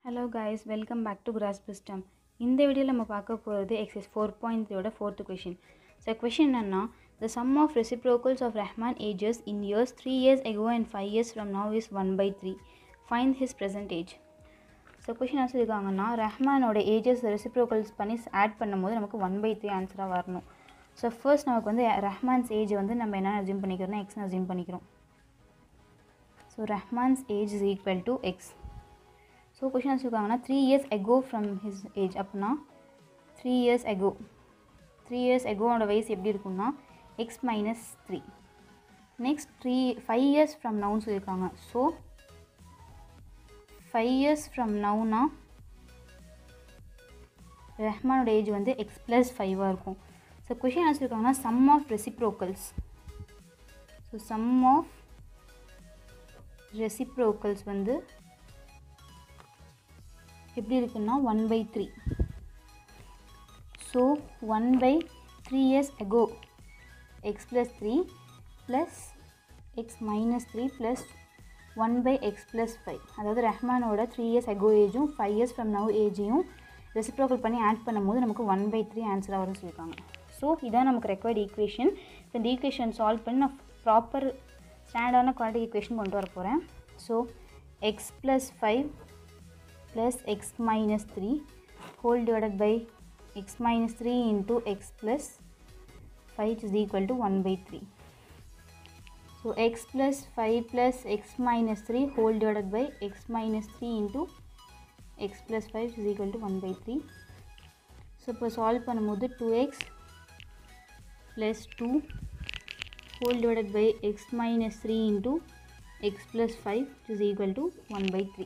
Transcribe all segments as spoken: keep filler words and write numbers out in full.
Hello guys, welcome back to Grasp System. In this video, we will talk about exercise four point three fourth question. So, question is the sum of reciprocals of Rahman ages in years three years ago and five years from now is one by three. Find his present age. So, question is Rahman oda ages reciprocals panis add பண்ணும்போது நமக்கு one by three ஆன்சரா வரணும். So, first நமக்கு வந்து Rahman's age வந்து நம்ம என்ன assume பண்ணிக்கிறோம்னா x னு assume பண்ணிக்கிறோம். So, Rahman's age is equal to x. So, question is three years ago from his age. Apna three years ago. three years ago on the ways x minus three. Next, three, five years from now. So, five years from now, na, Rahman age is x plus five. So, question is sum of reciprocals. So, sum of reciprocals வந்து எப்படி இருக்குன்னா one by three. So one by three years ago x plus three plus x minus three plus one by x plus five. அதாவது ரஹ்மானோட three years ago ஏஜும் five years from now ஏஜையும் reciprocal பண்ணி add பண்ணும்போது நமக்கு one by three answer வரும்னு சொல்லிருக்காங்க. So இதான் நமக்கு ரெக்வயர்ட் ஈக்குவேஷன். இப்போ இந்த ஈக்குவேஷன் சால்வ் பண்ணி நான் ப்ராப்பர் ஸ்டாண்டர்டான குவாட்ரிக் ஈக்குவேஷன் கொண்டு வர போகிறேன். So x plus five plus x minus three whole divided by x minus three into x plus five is equal to one by three. So x plus five plus x minus three whole divided by x minus three into x plus five is equal to one by three. So இப்போ solve பண்ணும்போது two x plus two whole divided by x minus three into x plus five is equal to one by three.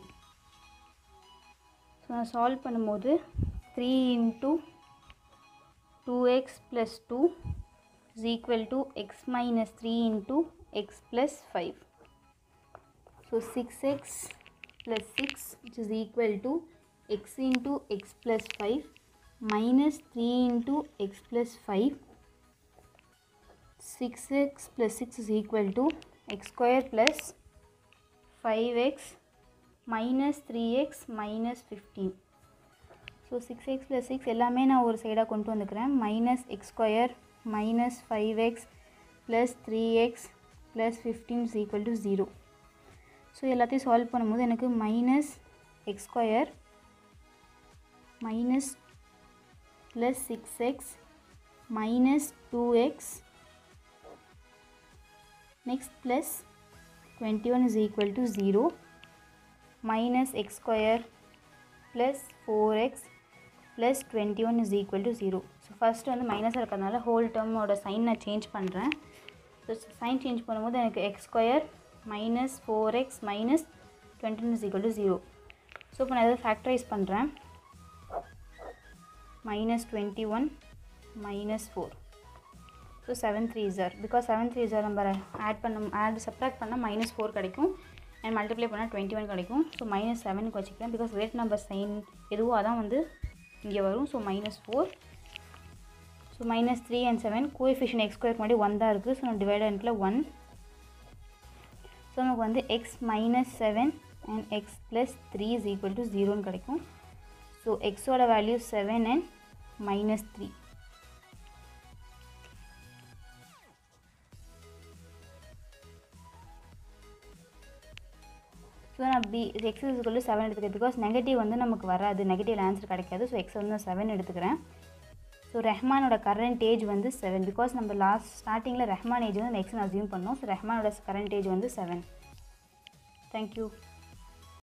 So, நான் solve பண்ணும்போது three into two x plus two is equal to x minus three into x plus five. So, six x plus six which is equal to x into x plus five minus three into x plus five. six x plus six is equal to x square plus five x minus three x minus fifteen. So six x plus six எல்லாமே நான் ஒரு சைடா கொண்டு வந்துக்கிறேன். minus x square minus five x plus three x plus fifteen is equal to zero. So எல்லாத்தையும் solve பண்ணும்போது எனக்கு minus x square minus plus six x minus two x next plus twenty-one is equal to zero. Minus x square plus four x plus twenty-one is equal to zero. So first வந்து மைனஸாக இருக்கிறதுனால whole டேர்மோட sign நான் change பண்ணுறேன். So sign change பண்ணும்போது எனக்கு x square minus four x minus twenty is equal to zero. So இப்போ நான் எதாவது ஃபேக்டரைஸ் பண்ணுறேன். Minus twenty one minus four. So seven three ஜார் பிகாஸ் செவன் த்ரீ ஜார் நம்ம ஆட் பண்ண ஆட் சப்ராக்ட் பண்ணால் மைனஸ் ஃபோர் கிடைக்கும். அண்ட் மல்டிப்ளை பண்ணால் டுவெண்ட்டி ஒன் கிடைக்கும். ஸோ மைனஸ் செவனுக்கு வச்சுக்கிறேன் பிகாஸ் கிரேட் நம்பர் சைன் எதுவோ அதான் வந்து இங்கே வரும். So minus four. So minus three and seven coefficient x ஸ்கொயருக்கு முன்னாடி ஒன் தான் இருக்குது. ஸோ நான் டிவைடண்ட்டில் ஒன். ஸோ நமக்கு வந்து x minus seven and x plus three is equal to ஜீரோன்னு கிடைக்கும். ஸோ எக்ஸோட value seven and minus three. So நான் பி x is equal to seven எடுத்துக்கிறேன் பிகாஸ் நெகட்டிவ் வந்து நமக்கு வராது, நெகட்டிவ் ஆன்சர் கிடைக்காது. ஸோ எக்ஸ் வந்து நான் செவன் எடுத்துக்கிறேன். ஸோ ரஹ்மானோட கரண்ட் ஏஜ் வந்து செவன் பிகாஸ் நம்ம லாஸ்ட் ஸ்டார்டிங்கில் ரஹ்மான் ஏஜ் வந்து நெக்ஸ்ட் அசியூம் பண்ணோம். ஸோ ரஹ்மானோட கரண்ட் ஏஜ் வந்து செவன். தேங்க்யூ.